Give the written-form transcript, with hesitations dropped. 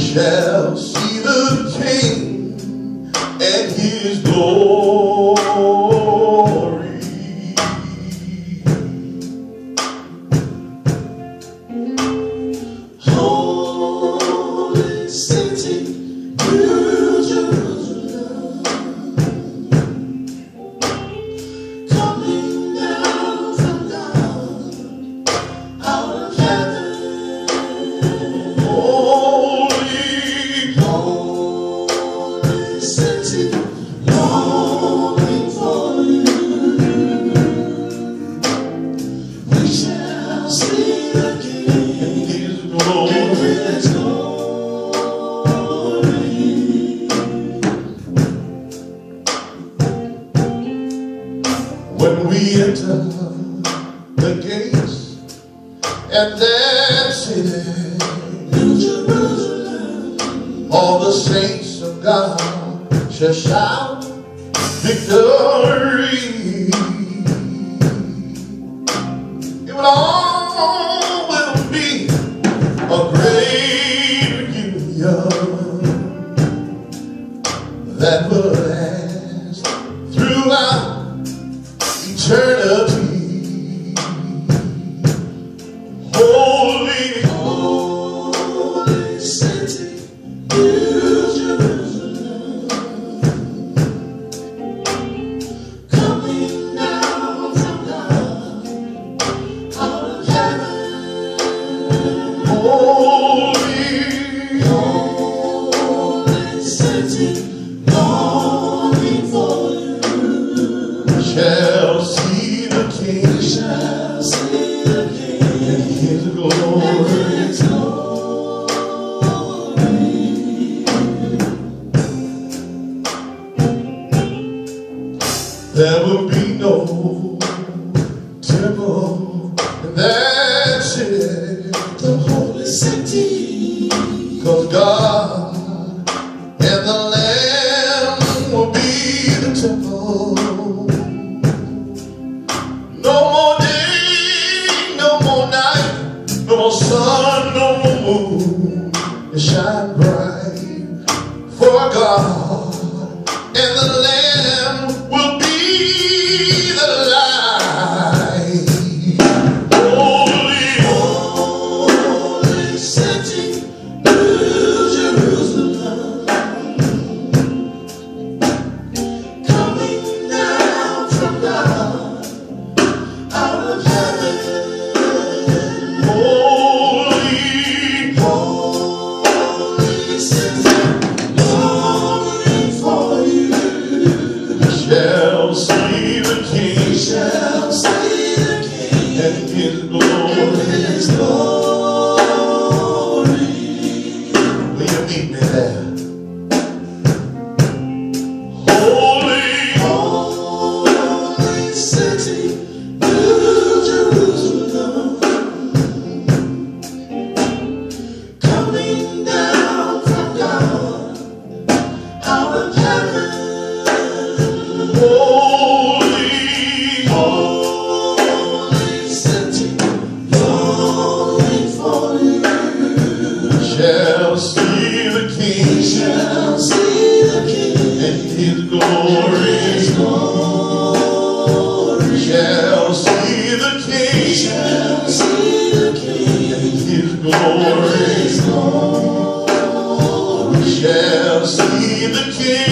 shall see the King and his glory. Holy city, New Jerusalem, coming down from God out of heaven. Holy city, longing for you. We shall see the King in his glory. When we enter the gates and that city, New Jerusalem, all the saints of God shall shout victory. It will be a great reunion that will last throughout eternity. Holy, holy city, New Jerusalem, coming down from God out of heaven. Holy, holy city, longing for you. Shall see the King, shall see the King in his glory. There will be no temple in that city, the holy city, 'cause God and the Lamb will be the temple. No more day, no more night, no more sun, no more moon. It shine bright, for God and the Lamb will be the light. Holy, holy city, New Jerusalem, coming down from God out of heaven. Holy, holy city, longing for you. Shall see the King, shall see the King and his glory. His glory. Will you meet me there? Holy, holy city, New Jerusalem, coming down from God out of heaven. Holy, holy city, longing for you. Shall see the King, shall see the King and his glory. Shall see the King, shall see the King and his glory. Shall see the King.